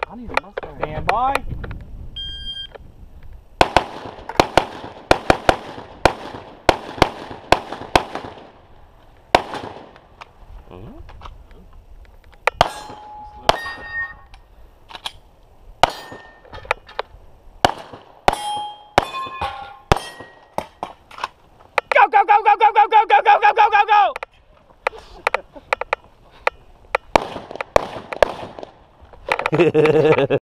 I need a Mustang. Stand by. Go, go, go, go, go, go, go, go, go, go, go, go, go!